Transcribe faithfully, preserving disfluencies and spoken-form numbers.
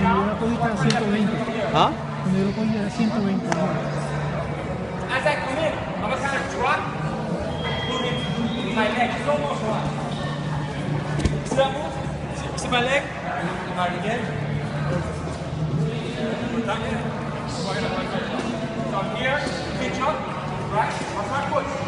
hubiera podido estar a ciento veinte. ¿Ah? Me hubiera podido ir a ciento veinte. ¿No? As I come in, I'm gonna kind of drop, moving my leg. It's almost one. See that move? See, see my leg? Not again. Not yet. So I'm here, pinch up, right? My front foot.